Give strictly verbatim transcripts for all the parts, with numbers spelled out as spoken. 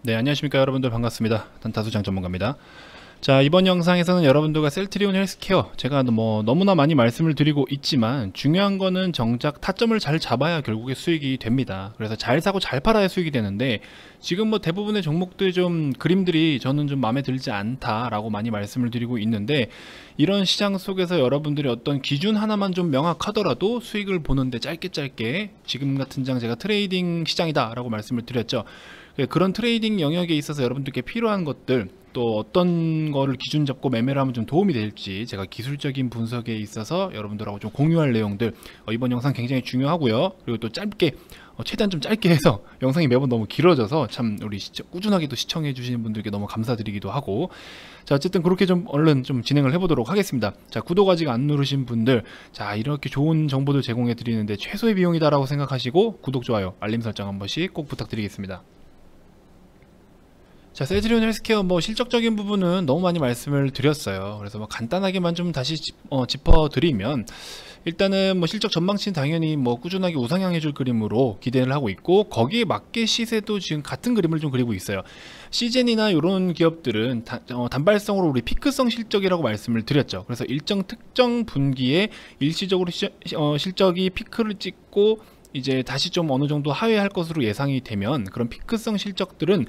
네, 안녕하십니까 여러분들, 반갑습니다. 단타수장 전문가입니다. 자, 이번 영상에서는 여러분들과 셀트리온 헬스케어, 제가 뭐 너무나 많이 말씀을 드리고 있지만 중요한 거는 정작 타점을 잘 잡아야 결국에 수익이 됩니다. 그래서 잘 사고 잘 팔아야 수익이 되는데, 지금 뭐 대부분의 종목들 좀 그림들이 저는 좀 마음에 들지 않다라고 많이 말씀을 드리고 있는데, 이런 시장 속에서 여러분들이 어떤 기준 하나만 좀 명확하더라도 수익을 보는데 짧게 짧게, 지금 같은 장 제가 트레이딩 시장이다 라고 말씀을 드렸죠. 그런 트레이딩 영역에 있어서 여러분들께 필요한 것들, 또 어떤 거를 기준 잡고 매매를 하면 좀 도움이 될지, 제가 기술적인 분석에 있어서 여러분들하고 좀 공유할 내용들, 어, 이번 영상 굉장히 중요하고요. 그리고 또 짧게, 어, 최대한 좀 짧게 해서 영상이 매번 너무 길어져서 참 우리 시청, 꾸준하게 또 시청해 주시는 분들께 너무 감사드리기도 하고, 자, 어쨌든 그렇게 좀 얼른 좀 진행을 해보도록 하겠습니다. 자, 구독 아직 안 누르신 분들, 자, 이렇게 좋은 정보들 제공해 드리는데 최소의 비용이다 라고 생각하시고 구독, 좋아요, 알림 설정 한 번씩 꼭 부탁드리겠습니다. 자, 셀트리온 헬스케어 뭐 실적적인 부분은 너무 많이 말씀을 드렸어요. 그래서 뭐 간단하게만 좀 다시 짚, 어, 짚어드리면, 일단은 뭐 실적 전망치는 당연히 뭐 꾸준하게 우상향해줄 그림으로 기대를 하고 있고, 거기에 맞게 시세도 지금 같은 그림을 좀 그리고 있어요. 시젠이나 이런 기업들은 다, 어, 단발성으로 우리 피크성 실적이라고 말씀을 드렸죠. 그래서 일정 특정 분기에 일시적으로 시, 어, 실적이 피크를 찍고 이제 다시 좀 어느 정도 하회할 것으로 예상이 되면, 그런 피크성 실적들은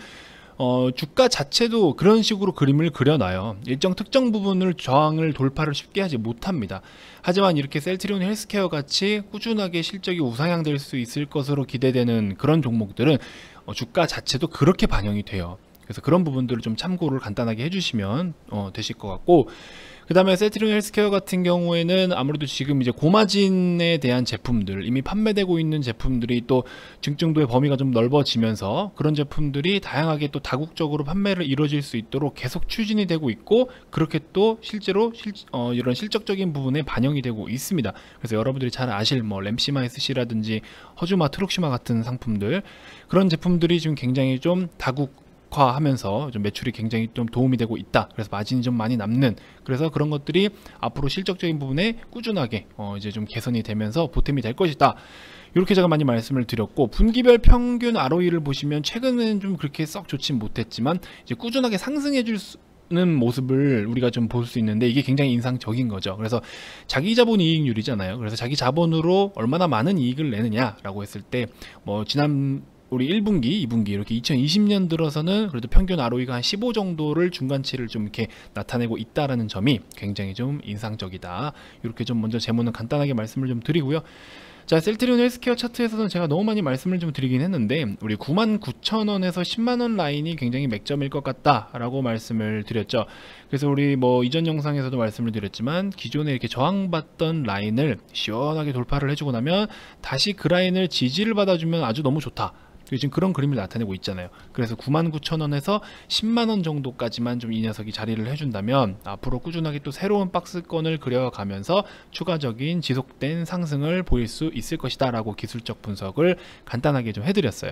어, 주가 자체도 그런 식으로 그림을 그려놔요. 일정 특정 부분을 저항을 돌파를 쉽게 하지 못합니다. 하지만 이렇게 셀트리온 헬스케어 같이 꾸준하게 실적이 우상향될 수 있을 것으로 기대되는 그런 종목들은 어, 주가 자체도 그렇게 반영이 돼요. 그래서 그런 부분들을 좀 참고를 간단하게 해주시면 어, 되실 것 같고, 그 다음에 셀트리온 헬스케어 같은 경우에는 아무래도 지금 이제 고마진에 대한 제품들, 이미 판매되고 있는 제품들이 또 증증도의 범위가 좀 넓어지면서 그런 제품들이 다양하게 또 다국적으로 판매를 이루어질 수 있도록 계속 추진이 되고 있고, 그렇게 또 실제로 실, 어, 이런 실적적인 부분에 반영이 되고 있습니다. 그래서 여러분들이 잘 아실 뭐 램시마 에스씨라든지 허즈마, 트룩시마 같은 상품들, 그런 제품들이 지금 굉장히 좀 다국 하면서 좀 매출이 굉장히 좀 도움이 되고 있다. 그래서 마진이 좀 많이 남는, 그래서 그런 것들이 앞으로 실적적인 부분에 꾸준하게 어 이제 좀 개선이 되면서 보탬이 될 것이다. 이렇게 제가 많이 말씀을 드렸고, 분기별 평균 알오이를 보시면 최근에는 좀 그렇게 썩 좋진 못했지만 이제 꾸준하게 상승해 줄 수, 는 모습을 우리가 좀 볼 수 있는데, 이게 굉장히 인상적인 거죠. 그래서 자기 자본 이익률이잖아요. 그래서 자기 자본으로 얼마나 많은 이익을 내느냐라고 했을 때, 뭐 지난 우리 일 분기, 이 분기 이렇게 이천이십 년 들어서는 그래도 평균 알오이가 한 십오 정도를 중간치를 좀 이렇게 나타내고 있다라는 점이 굉장히 좀 인상적이다. 이렇게 좀 먼저 제모는 간단하게 말씀을 좀 드리고요. 자, 셀트리온 헬스케어 차트에서는 제가 너무 많이 말씀을 좀 드리긴 했는데, 우리 구만 구천 원에서 십만 원 라인이 굉장히 맥점일 것 같다 라고 말씀을 드렸죠. 그래서 우리 뭐 이전 영상에서도 말씀을 드렸지만, 기존에 이렇게 저항받던 라인을 시원하게 돌파를 해주고 나면 다시 그 라인을 지지를 받아주면 아주 너무 좋다. 지금 그런 그림을 나타내고 있잖아요. 그래서 구만 구천 원에서 십만 원 정도까지만 좀 이 녀석이 자리를 해준다면, 앞으로 꾸준하게 또 새로운 박스권을 그려가면서 추가적인 지속된 상승을 보일 수 있을 것이다 라고 기술적 분석을 간단하게 좀 해드렸어요.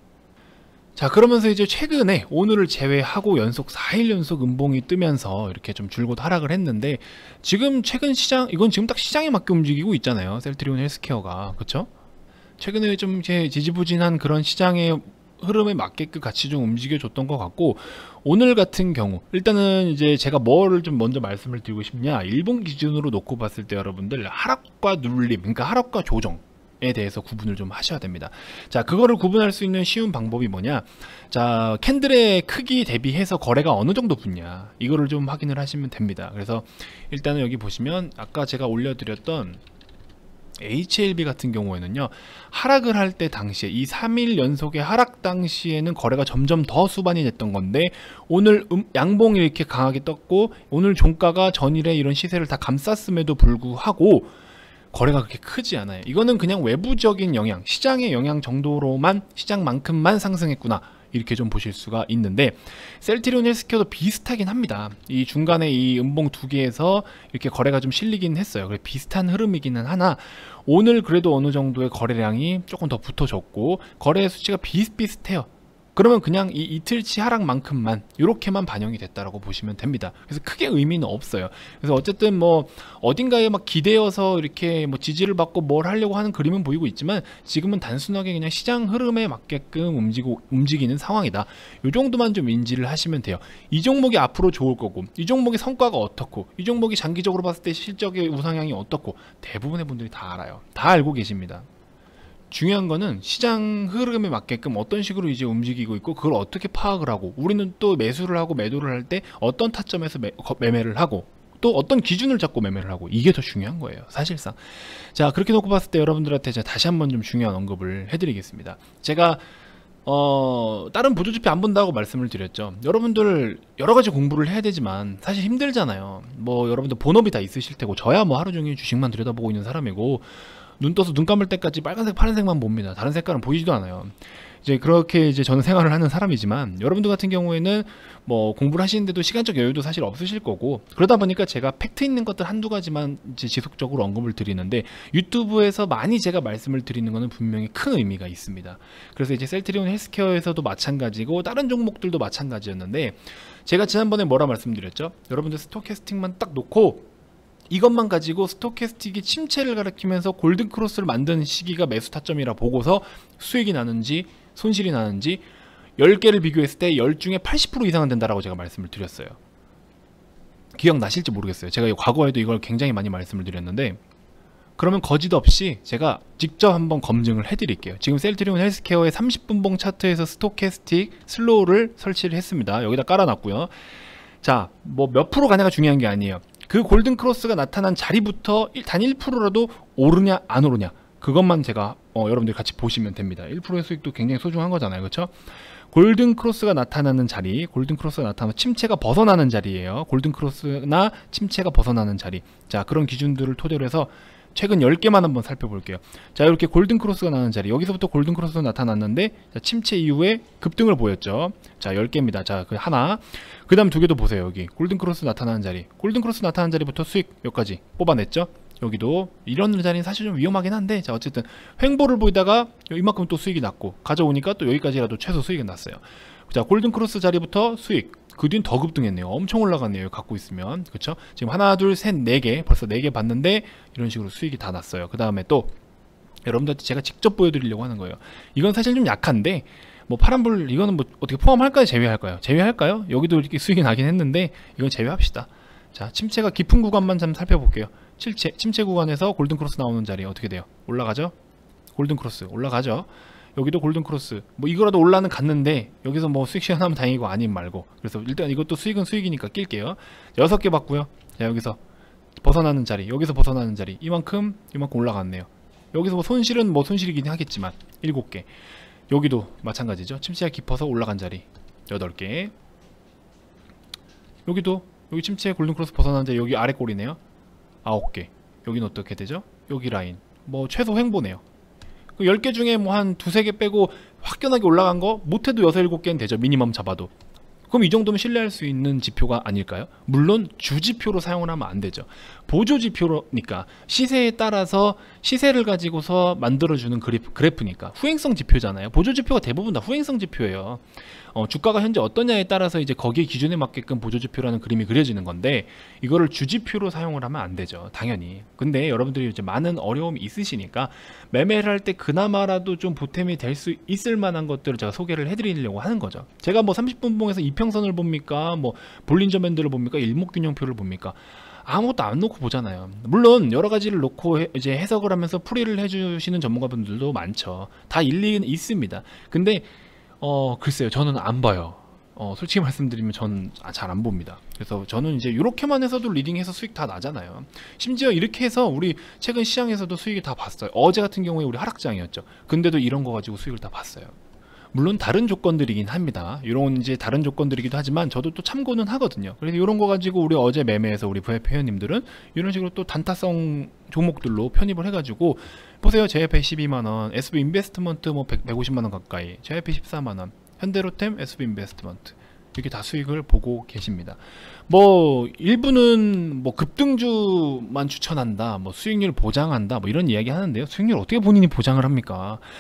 자, 그러면서 이제 최근에 오늘을 제외하고 연속 사 일 연속 음봉이 뜨면서 이렇게 좀 줄곧 하락을 했는데, 지금 최근 시장, 이건 지금 딱 시장에 맞게 움직이고 있잖아요. 셀트리온 헬스케어가. 그쵸? 최근에 좀 이제 지지부진한 그런 시장의 흐름에 맞게끔 같이 좀 움직여줬던 것 같고, 오늘 같은 경우 일단은 이제 제가 뭐를 좀 먼저 말씀을 드리고 싶냐, 일본 기준으로 놓고 봤을 때 여러분들 하락과 눌림, 그러니까 하락과 조정에 대해서 구분을 좀 하셔야 됩니다. 자, 그거를 구분할 수 있는 쉬운 방법이 뭐냐, 자, 캔들의 크기 대비해서 거래가 어느 정도 붙냐, 이거를 좀 확인을 하시면 됩니다. 그래서 일단은 여기 보시면 아까 제가 올려드렸던 에이치엘비 같은 경우에는요, 하락을 할 때 당시에 이 삼 일 연속의 하락 당시에는 거래가 점점 더 수반이 됐던 건데, 오늘 음, 양봉이 이렇게 강하게 떴고, 오늘 종가가 전일에 이런 시세를 다 감쌌음에도 불구하고 거래가 그렇게 크지 않아요. 이거는 그냥 외부적인 영향, 시장의 영향 정도로만, 시장만큼만 상승했구나, 이렇게 좀 보실 수가 있는데, 셀트리온 헬스케어도 비슷하긴 합니다. 이 중간에 이 음봉 두 개에서 이렇게 거래가 좀 실리긴 했어요. 그래 비슷한 흐름이기는 하나, 오늘 그래도 어느 정도의 거래량이 조금 더 붙어졌고, 거래 수치가 비슷비슷해요. 그러면 그냥 이 이틀치 하락만큼만 이렇게만 반영이 됐다라고 보시면 됩니다. 그래서 크게 의미는 없어요. 그래서 어쨌든 뭐 어딘가에 막 기대어서 이렇게 뭐 지지를 받고 뭘 하려고 하는 그림은 보이고 있지만 지금은 단순하게 그냥 시장 흐름에 맞게끔 움직이고 움직이는 상황이다. 이 정도만 좀 인지를 하시면 돼요. 이 종목이 앞으로 좋을 거고, 이 종목의 성과가 어떻고, 이 종목이 장기적으로 봤을 때 실적의 우상향이 어떻고 대부분의 분들이 다 알아요. 다 알고 계십니다. 중요한 거는 시장 흐름에 맞게끔 어떤 식으로 이제 움직이고 있고 그걸 어떻게 파악을 하고, 우리는 또 매수를 하고 매도를 할 때 어떤 타점에서 매, 매매를 하고 또 어떤 기준을 잡고 매매를 하고, 이게 더 중요한 거예요 사실상. 자, 그렇게 놓고 봤을 때 여러분들한테 제가 다시 한번 좀 중요한 언급을 해드리겠습니다. 제가 어 다른 보조지표 안 본다고 말씀을 드렸죠. 여러분들 여러가지 공부를 해야 되지만 사실 힘들잖아요. 뭐 여러분들 본업이 다 있으실 테고, 저야 뭐 하루 종일 주식만 들여다보고 있는 사람이고 눈 떠서 눈 감을 때까지 빨간색 파란색만 봅니다. 다른 색깔은 보이지도 않아요. 이제 그렇게 이제 저는 생활을 하는 사람이지만, 여러분들 같은 경우에는 뭐 공부를 하시는데도 시간적 여유도 사실 없으실 거고, 그러다 보니까 제가 팩트 있는 것들 한두 가지만 이제 지속적으로 언급을 드리는데, 유튜브에서 많이 제가 말씀을 드리는 거는 분명히 큰 의미가 있습니다. 그래서 이제 셀트리온 헬스케어에서도 마찬가지고 다른 종목들도 마찬가지였는데, 제가 지난번에 뭐라 말씀드렸죠? 여러분들 스토캐스틱만 딱 놓고 이것만 가지고 스토캐스틱이 침체를 가리키면서 골든크로스를 만드는 시기가 매수 타점이라 보고서 수익이 나는지 손실이 나는지 열 개를 비교했을 때 십 중에 팔십 퍼센트 이상은 된다라고 제가 말씀을 드렸어요. 기억나실지 모르겠어요. 제가 과거에도 이걸 굉장히 많이 말씀을 드렸는데, 그러면 거짓 없이 제가 직접 한번 검증을 해드릴게요. 지금 셀트리온 헬스케어의 삼십 분봉 차트에서 스토캐스틱 슬로우를 설치를 했습니다. 여기다 깔아놨고요. 자, 뭐 몇 프로 가냐가 중요한 게 아니에요. 그 골든크로스가 나타난 자리부터 단 일 퍼센트라도 오르냐 안 오르냐, 그것만 제가 어, 여러분들 같이 보시면 됩니다. 일 퍼센트의 수익도 굉장히 소중한 거잖아요, 그렇죠? 골든크로스가 나타나는 자리, 골든크로스가 나타나면 침체가 벗어나는 자리예요. 골든크로스나 침체가 벗어나는 자리. 자, 그런 기준들을 토대로 해서 최근 열 개만 한번 살펴볼게요. 자, 이렇게 골든크로스가 나는 자리, 여기서부터 골든크로스가 나타났는데, 자, 침체 이후에 급등을 보였죠. 자, 열 개입니다. 자, 그 하나, 그 다음 두 개도 보세요. 여기 골든크로스 나타나는 자리, 골든크로스 나타나는 자리부터 수익 몇 가지 뽑아냈죠. 여기도 이런 자리는 사실 좀 위험하긴 한데, 자, 어쨌든 횡보를 보이다가 이만큼 또 수익이 났고, 가져오니까 또 여기까지라도 최소 수익이 났어요. 자, 골든크로스 자리부터 수익, 그 뒤는 더 급등했네요. 엄청 올라갔네요. 갖고 있으면. 그쵸? 지금 하나, 둘, 셋, 네 개, 벌써 네 개 봤는데 이런 식으로 수익이 다 났어요. 그 다음에 또 여러분들한테 제가 직접 보여드리려고 하는 거예요. 이건 사실 좀 약한데, 뭐 파란불 이거는 뭐 어떻게 포함할까요? 제외할까요? 제외할까요? 여기도 이렇게 수익이 나긴 했는데 이건 제외합시다. 자, 침체가 깊은 구간만 좀 살펴볼게요. 침체, 침체 구간에서 골든크로스 나오는 자리 어떻게 돼요? 올라가죠? 골든크로스 올라가죠? 여기도 골든크로스, 뭐 이거라도 올라는 갔는데 여기서 뭐 수익 시간하면 다행이고 아님 말고, 그래서 일단 이것도 수익은 수익이니까 낄게요. 여섯 개 봤고요. 자, 여기서 벗어나는 자리, 여기서 벗어나는 자리 이만큼 이만큼 올라갔네요. 여기서 뭐 손실은 뭐 손실이긴 하겠지만 일곱 개. 여기도 마찬가지죠. 침체가 깊어서 올라간 자리 여덟 개. 여기도 여기 침체 골든크로스 벗어나는 자리, 여기 아래 꼴이네요. 아홉 개. 여기는 어떻게 되죠? 여기 라인 뭐 최소 횡보네요. 열 개 중에 뭐 한 두세 개 빼고 화끈하게 올라간 거 못해도 여섯, 일곱 개는 되죠. 미니멈 잡아도. 그럼 이 정도면 신뢰할 수 있는 지표가 아닐까요? 물론 주지표로 사용을 하면 안 되죠. 보조지표니까 시세에 따라서 시세를 가지고서 만들어주는 그래프, 그래프니까 후행성 지표잖아요. 보조지표가 대부분 다 후행성 지표예요. 어, 주가가 현재 어떠냐에 따라서 이제 거기에 기준에 맞게끔 보조지표라는 그림이 그려지는 건데, 이거를 주지표로 사용을 하면 안 되죠. 당연히. 근데 여러분들이 이제 많은 어려움이 있으시니까 매매를 할 때 그나마라도 좀 보탬이 될 수 있을 만한 것들을 제가 소개를 해드리려고 하는 거죠. 제가 뭐 삼십 분봉에서 이평선을 봅니까? 뭐 볼린저 밴드를 봅니까? 일목균형표를 봅니까? 아무것도 안 놓고 보잖아요. 물론 여러 가지를 놓고 해, 이제 해석을 하면서 풀이를 해주시는 전문가분들도 많죠. 다 일리는 있습니다. 근데 어 글쎄요, 저는 안 봐요. 어 솔직히 말씀드리면 저는 잘 안 봅니다. 그래서 저는 이제 이렇게만 해서도 리딩해서 수익 다 나잖아요. 심지어 이렇게 해서 우리 최근 시장에서도 수익을 다 봤어요. 어제 같은 경우에 우리 하락장이었죠. 근데도 이런 거 가지고 수익을 다 봤어요. 물론 다른 조건들이긴 합니다. 이런 이제 다른 조건들이기도 하지만 저도 또 참고는 하거든요. 그래서 이런 거 가지고 우리 어제 매매해서 우리 브이아이피 회원님들은 이런 식으로 또 단타성 종목들로 편입을 해가지고 보세요. 제이에프에 십이만 원, 에스비 인베스트먼트 뭐 백, 백오십만 원 가까이, 제이에프에 십사만 원, 현대로템, 에스비 인베스트먼트 이렇게 다 수익을 보고 계십니다. 뭐 일부는 뭐 급등주만 추천한다, 뭐 수익률 보장한다, 뭐 이런 이야기 하는데요. 수익률 어떻게 본인이 보장을 합니까?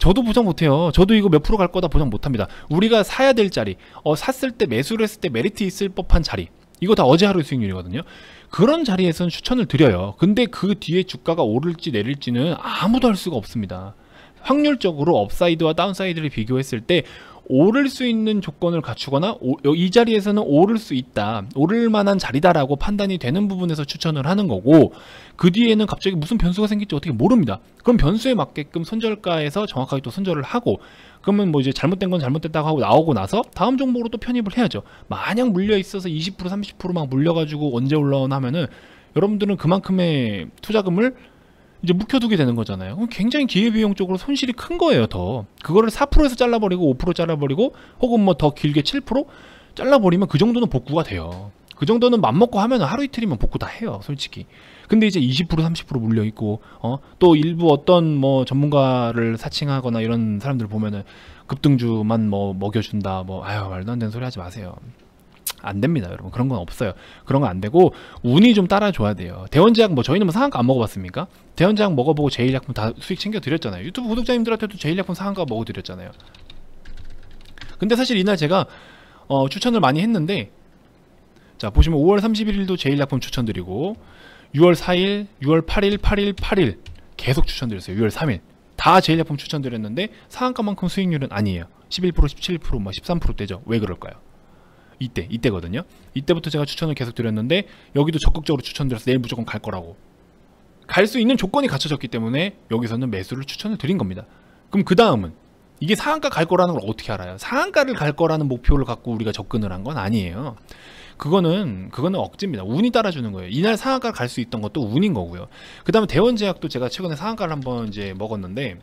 저도 보장 못해요. 저도 이거 몇 프로 갈 거다 보장 못합니다. 우리가 사야 될 자리, 어, 샀을 때 매수를 했을 때 메리트 있을 법한 자리, 이거 다 어제 하루 수익률이거든요. 그런 자리에서는 추천을 드려요. 근데 그 뒤에 주가가 오를지 내릴지는 아무도 알 수가 없습니다. 확률적으로 업사이드와 다운사이드를 비교했을 때 오를 수 있는 조건을 갖추거나 오, 이 자리에서는 오를 수 있다, 오를 만한 자리다라고 판단이 되는 부분에서 추천을 하는 거고, 그 뒤에는 갑자기 무슨 변수가 생길지 어떻게 모릅니다. 그럼 변수에 맞게끔 손절가에서 정확하게 또 손절을 하고, 그러면 뭐 이제 잘못된 건 잘못됐다고 하고 나오고 나서 다음 종목으로 또 편입을 해야죠. 만약 물려 있어서 이십 퍼센트 삼십 퍼센트 막 물려가지고 언제 올라오나 하면은 여러분들은 그만큼의 투자금을 이제 묵혀두게 되는 거잖아요. 그럼 굉장히 기회비용적으로 손실이 큰 거예요. 더 그거를 사 퍼센트에서 잘라버리고 오 퍼센트 잘라버리고 혹은 뭐 더 길게 칠 퍼센트 잘라버리면 그 정도는 복구가 돼요. 그 정도는 맘먹고 하면 하루 이틀이면 복구 다 해요, 솔직히. 근데 이제 이십 퍼센트 삼십 퍼센트 물려있고, 어? 또 일부 어떤 뭐 전문가를 사칭하거나 이런 사람들 보면은 급등주만 뭐 먹여준다, 뭐 아유 말도 안 되는 소리 하지 마세요. 안 됩니다, 여러분. 그런 건 없어요. 그런 건 안 되고 운이 좀 따라줘야 돼요. 대원제약 뭐 저희는 뭐 상한가 안 먹어봤습니까? 대원제약 먹어보고 제일약품 다 수익 챙겨드렸잖아요. 유튜브 구독자님들한테도 제일약품 상한가 먹어드렸잖아요. 근데 사실 이날 제가 어, 추천을 많이 했는데, 자 보시면 오월 삼십일일도 제일약품 추천드리고 유월 사일, 유월 팔일, 팔일, 팔일 계속 추천드렸어요. 유월 삼일 다 제일약품 추천드렸는데 상한가만큼 수익률은 아니에요. 십일 퍼센트, 십칠 퍼센트, 뭐 십삼 퍼센트대죠. 왜 그럴까요? 이때, 이때거든요. 이때부터 제가 추천을 계속 드렸는데 여기도 적극적으로 추천드려서 내일 무조건 갈 거라고, 갈 수 있는 조건이 갖춰졌기 때문에 여기서는 매수를 추천을 드린 겁니다. 그럼 그 다음은 이게 상한가 갈 거라는 걸 어떻게 알아요? 상한가를 갈 거라는 목표를 갖고 우리가 접근을 한 건 아니에요. 그거는 그거는 억지입니다. 운이 따라주는 거예요. 이날 상한가 갈 수 있던 것도 운인 거고요. 그 다음에 대원제약도 제가 최근에 상한가를 한번 이제 먹었는데,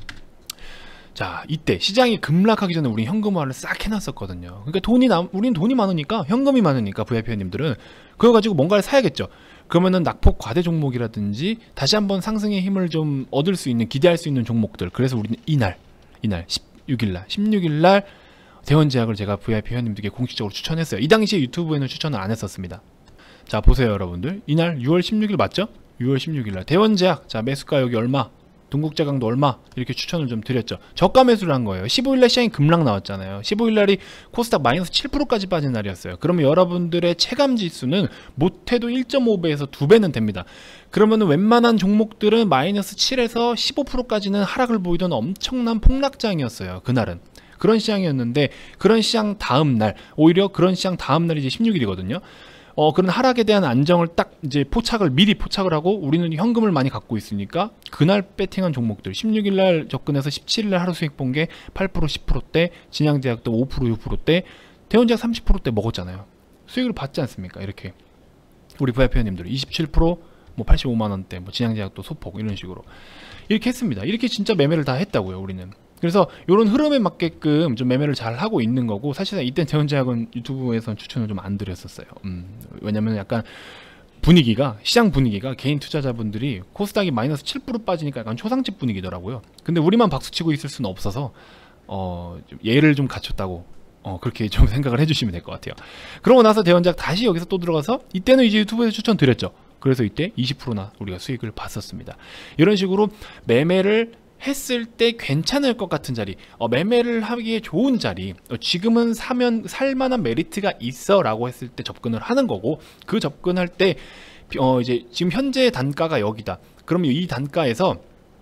자 이때 시장이 급락하기 전에 우리 현금화를 싹 해놨었거든요. 그러니까 돈이 남, 우리는 돈이 많으니까, 현금이 많으니까 브이아이피님들은 그거 가지고 뭔가를 사야겠죠. 그러면은 낙폭 과대 종목이라든지 다시 한번 상승의 힘을 좀 얻을 수 있는, 기대할 수 있는 종목들. 그래서 우리는 이날 이날 십육일날 십육일날 대원제약을 제가 브이아이피 회원님들께 공식적으로 추천했어요. 이 당시에 유튜브에는 추천을 안 했었습니다. 자 보세요 여러분들, 이날 유월 십육일 맞죠? 유월 십육일날 대원제약, 자 매수가 여기 얼마, 동국제강도 얼마, 이렇게 추천을 좀 드렸죠. 저가 매수를 한 거예요. 십오일날 시장이 급락 나왔잖아요. 십오일날이 코스닥 마이너스 칠 퍼센트까지 빠진 날이었어요. 그러면 여러분들의 체감 지수는 못해도 일 점 오 배에서 두 배는 됩니다. 그러면 웬만한 종목들은 마이너스 칠에서 십오 퍼센트까지는 하락을 보이던 엄청난 폭락장이었어요. 그날은 그런 시장이었는데, 그런 시장 다음 날, 오히려 그런 시장 다음 날이 이제 십육일이거든요. 어, 그런 하락에 대한 안정을 딱 이제 포착을, 미리 포착을 하고, 우리는 현금을 많이 갖고 있으니까 그날 배팅한 종목들, 십육일날 접근해서 십칠일날 하루 수익 본 게 팔 퍼센트, 십 퍼센트대, 진양제약도 오 퍼센트, 육 퍼센트대, 대원제약 삼십 퍼센트대 먹었잖아요. 수익을 받지 않습니까? 이렇게 우리 브이아이피 회원님들 이십칠 퍼센트, 뭐 팔십오만 원대, 뭐 진양제약도 소폭 이런 식으로 이렇게 했습니다. 이렇게 진짜 매매를 다 했다고요, 우리는. 그래서 이런 흐름에 맞게끔 좀 매매를 잘 하고 있는 거고, 사실은 이때 대원제약은 유튜브에서는 추천을 좀 안 드렸었어요. 음, 왜냐면 약간 분위기가, 시장 분위기가 개인 투자자분들이 코스닥이 마이너스 칠 퍼센트 빠지니까 약간 초상집 분위기더라고요. 근데 우리만 박수치고 있을 수는 없어서 어, 좀 예를 좀 갖췄다고 어, 그렇게 좀 생각을 해주시면 될 것 같아요. 그러고 나서 대원제약 다시 여기서 또 들어가서, 이때는 이제 유튜브에서 추천 드렸죠. 그래서 이때 이십 퍼센트나 우리가 수익을 봤었습니다. 이런 식으로 매매를 했을 때 괜찮을 것 같은 자리, 어, 매매를 하기에 좋은 자리, 어, 지금은 사면 살만한 메리트가 있어 라고 했을 때 접근을 하는 거고, 그 접근할 때 어, 이제 지금 현재 단가가 여기다, 그러면 이 단가에서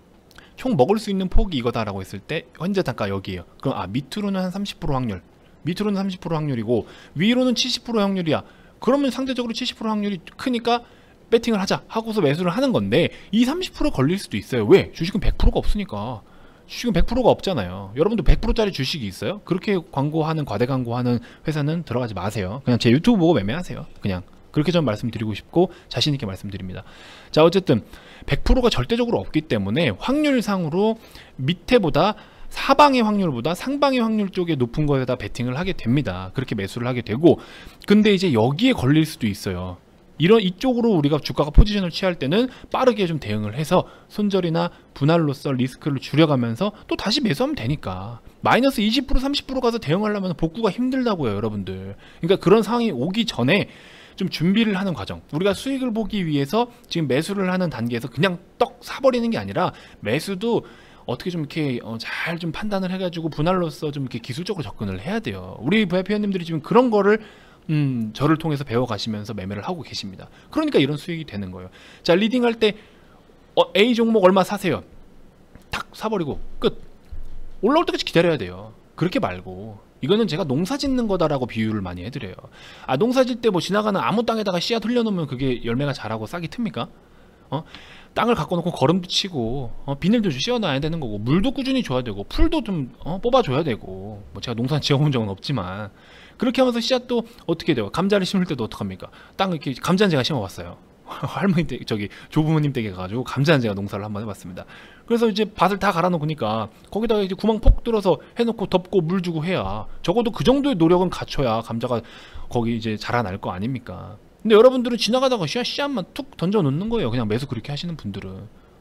총 먹을 수 있는 폭이 이거다 라고 했을 때 현재 단가 여기에요. 그럼 아 밑으로는 한 삼십 퍼센트 확률, 밑으로는 삼십 퍼센트 확률이고 위로는 칠십 퍼센트 확률이야. 그러면 상대적으로 칠십 퍼센트 확률이 크니까 배팅을 하자 하고서 매수를 하는 건데, 이 삼십 퍼센트 걸릴 수도 있어요. 왜? 주식은 백 퍼센트가 없으니까. 주식은 백 퍼센트가 없잖아요. 여러분도 백 퍼센트짜리 주식이 있어요? 그렇게 광고하는, 과대 광고하는 회사는 들어가지 마세요. 그냥 제 유튜브 보고 매매하세요. 그냥 그렇게 좀 말씀드리고 싶고 자신 있게 말씀드립니다. 자 어쨌든 백 퍼센트가 절대적으로 없기 때문에 확률상으로 밑에보다, 사방의 확률보다 상방의 확률 쪽에 높은 거에다 베팅을 하게 됩니다. 그렇게 매수를 하게 되고, 근데 이제 여기에 걸릴 수도 있어요. 이런 이쪽으로 우리가 주가가 포지션을 취할 때는 빠르게 좀 대응을 해서 손절이나 분할로서 리스크를 줄여가면서 또 다시 매수하면 되니까. 마이너스 이십 퍼센트 삼십 퍼센트 가서 대응하려면 복구가 힘들다고요, 여러분들. 그러니까 그런 상황이 오기 전에 좀 준비를 하는 과정, 우리가 수익을 보기 위해서 지금 매수를 하는 단계에서 그냥 떡 사버리는 게 아니라, 매수도 어떻게 좀 이렇게 어, 잘 좀 판단을 해가지고 분할로서 좀 이렇게 기술적으로 접근을 해야 돼요. 우리 브이아이피 회원님들이 지금 그런 거를 음, 저를 통해서 배워가시면서 매매를 하고 계십니다. 그러니까 이런 수익이 되는 거예요. 자, 리딩할 때 어, A 종목 얼마 사세요. 탁 사버리고 끝. 올라올 때까지 기다려야 돼요. 그렇게 말고 이거는 제가 농사 짓는 거다라고 비유를 많이 해드려요. 아, 농사 짓 때 뭐 지나가는 아무 땅에다가 씨앗 흘려놓으면 그게 열매가 자라고 싹이 틉니까? 어? 땅을 갖고 놓고 거름도 치고 어, 비닐도 좀 씌워놔야 되는 거고, 물도 꾸준히 줘야 되고, 풀도 좀 어, 뽑아줘야 되고. 뭐 제가 농사 지어본 적은 없지만 그렇게 하면서 씨앗도 어떻게 돼요? 감자를 심을 때도 어떡합니까? 땅을 이렇게, 감자는 제가 심어봤어요. 할머니 댁, 저기 조부모님 댁에 가가지고 감자는 제가 농사를 한번 해봤습니다. 그래서 이제 밭을 다 갈아놓으니까 거기다가 이제 구멍 폭 뚫어서 해놓고 덮고 물 주고 해야, 적어도 그 정도의 노력은 갖춰야 감자가 거기 이제 자라날 거 아닙니까? 근데 여러분들은 지나가다가 씨앗, 씨앗만 툭 던져 놓는 거예요. 그냥 매수 그렇게 하시는 분들은.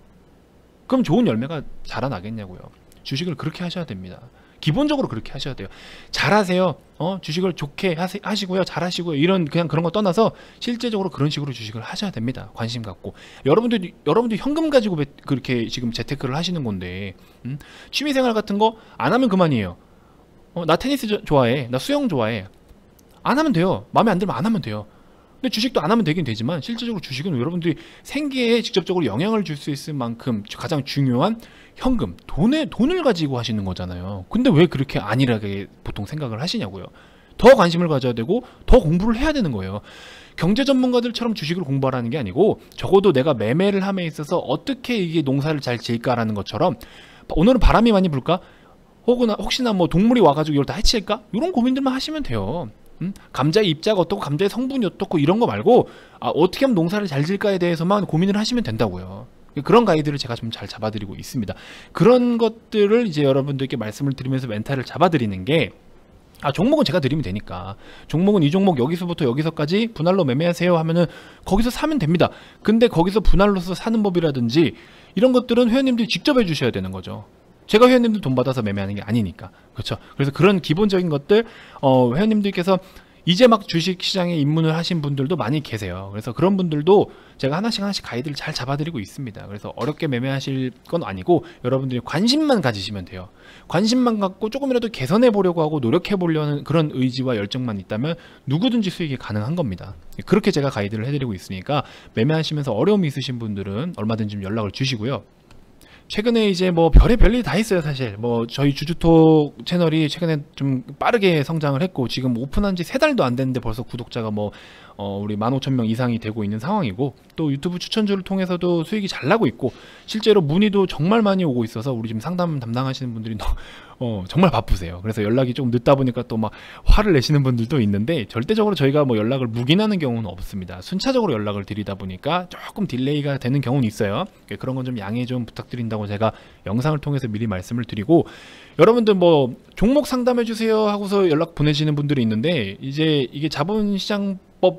그럼 좋은 열매가 자라나겠냐고요. 주식을 그렇게 하셔야 됩니다. 기본적으로 그렇게 하셔야 돼요. 잘하세요. 어, 주식을 좋게 하시, 하시고요. 잘하시고요. 이런 그냥 그런 거 떠나서 실제적으로 그런 식으로 주식을 하셔야 됩니다. 관심 갖고. 여러분들 여러분들 현금 가지고 그렇게 지금 재테크를 하시는 건데, 음? 취미생활 같은 거 안 하면 그만이에요. 어, 나 테니스 저, 좋아해. 나 수영 좋아해. 안 하면 돼요. 마음에 안 들면 안 하면 돼요. 근데 주식도 안 하면 되긴 되지만 실질적으로 주식은 여러분들이 생계에 직접적으로 영향을 줄 수 있을 만큼 가장 중요한 현금, 돈에, 돈을 가지고 하시는 거잖아요. 근데 왜 그렇게 안일하게 보통 생각을 하시냐고요. 더 관심을 가져야 되고 더 공부를 해야 되는 거예요. 경제 전문가들처럼 주식을 공부하라는 게 아니고, 적어도 내가 매매를 함에 있어서 어떻게 이게 농사를 잘 지을까라는 것처럼, 오늘은 바람이 많이 불까? 혹은 혹시나 뭐 동물이 와가지고 이걸 다 해칠까? 이런 고민들만 하시면 돼요. 음? 감자의 입자가 어떻고 감자의 성분이 어떻고 이런 거 말고, 아, 어떻게 하면 농사를 잘 지을까에 대해서만 고민을 하시면 된다고요. 그런 가이드를 제가 좀 잘 잡아드리고 있습니다. 그런 것들을 이제 여러분들께 말씀을 드리면서 멘탈을 잡아드리는 게, 아, 종목은 제가 드리면 되니까, 종목은 이 종목 여기서부터 여기서까지 분할로 매매하세요 하면은 거기서 사면 됩니다. 근데 거기서 분할로서 사는 법이라든지 이런 것들은 회원님들이 직접 해주셔야 되는 거죠. 제가 회원님들 돈 받아서 매매하는 게 아니니까. 그렇죠. 그래서 그런 기본적인 것들, 어, 회원님들께서 이제 막 주식시장에 입문을 하신 분들도 많이 계세요. 그래서 그런 분들도 제가 하나씩 하나씩 가이드를 잘 잡아드리고 있습니다. 그래서 어렵게 매매하실 건 아니고 여러분들이 관심만 가지시면 돼요. 관심만 갖고 조금이라도 개선해 보려고 하고 노력해 보려는 그런 의지와 열정만 있다면 누구든지 수익이 가능한 겁니다. 그렇게 제가 가이드를 해드리고 있으니까 매매하시면서 어려움이 있으신 분들은 얼마든지 좀 연락을 주시고요. 최근에 이제 뭐 별의 별일이 다 있어요. 사실 뭐 저희 주주톡 채널이 최근에 좀 빠르게 성장을 했고, 지금 오픈한 지 세 달도 안 됐는데 벌써 구독자가 뭐 어 우리 만 오천 명 이상이 되고 있는 상황이고, 또 유튜브 추천주를 통해서도 수익이 잘 나고 있고, 실제로 문의도 정말 많이 오고 있어서 우리 지금 상담 담당하시는 분들이 너, 어 정말 바쁘세요. 그래서 연락이 조금 늦다 보니까 또 막 화를 내시는 분들도 있는데, 절대적으로 저희가 뭐 연락을 묵인하는 경우는 없습니다. 순차적으로 연락을 드리다 보니까 조금 딜레이가 되는 경우는 있어요. 그런 건 좀 양해 좀 부탁드린다고 제가 영상을 통해서 미리 말씀을 드리고, 여러분들 뭐 종목 상담해 주세요 하고서 연락 보내시는 분들이 있는데, 이제 이게 자본시장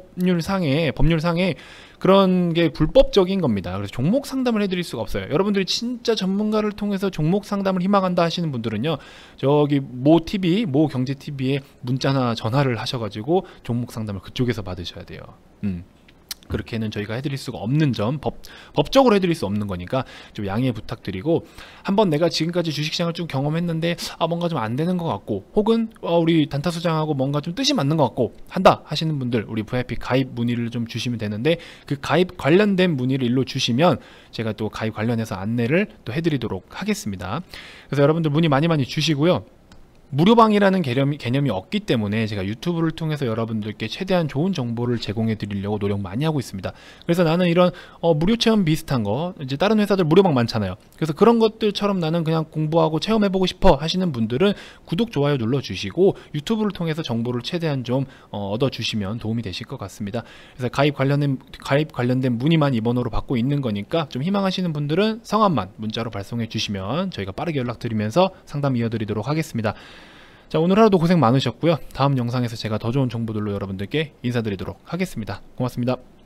법률상에 법률상에 그런 게 불법적인 겁니다. 그래서 종목 상담을 해드릴 수가 없어요. 여러분들이 진짜 전문가를 통해서 종목 상담을 희망한다 하시는 분들은요, 저기 모 티비, 모 경제 티비에 문자나 전화를 하셔가지고 종목 상담을 그쪽에서 받으셔야 돼요. 음. 그렇게는 저희가 해드릴 수가 없는 점, 법, 법적으로 해드릴 수 없는 거니까 좀 양해 부탁드리고, 한번 내가 지금까지 주식시장을 좀 경험했는데 아 뭔가 좀 안 되는 것 같고, 혹은 어, 우리 단타수장하고 뭔가 좀 뜻이 맞는 것 같고 한다 하시는 분들, 우리 브이아이피 가입 문의를 좀 주시면 되는데, 그 가입 관련된 문의를 일로 주시면 제가 또 가입 관련해서 안내를 또 해드리도록 하겠습니다. 그래서 여러분들 문의 많이 많이 주시고요. 무료방이라는 개념이, 개념이 없기 때문에 제가 유튜브를 통해서 여러분들께 최대한 좋은 정보를 제공해 드리려고 노력 많이 하고 있습니다. 그래서 나는 이런 어, 무료 체험 비슷한 거, 이제 다른 회사들 무료방 많잖아요. 그래서 그런 것들처럼 나는 그냥 공부하고 체험해보고 싶어 하시는 분들은 구독, 좋아요 눌러주시고 유튜브를 통해서 정보를 최대한 좀 어, 얻어주시면 도움이 되실 것 같습니다. 그래서 가입 관련된, 가입 관련된 문의만 이 번호로 받고 있는 거니까, 좀 희망하시는 분들은 성함만 문자로 발송해 주시면 저희가 빠르게 연락드리면서 상담 이어드리도록 하겠습니다. 자, 오늘 하루도 고생 많으셨고요. 다음 영상에서 제가 더 좋은 정보들로 여러분들께 인사드리도록 하겠습니다. 고맙습니다.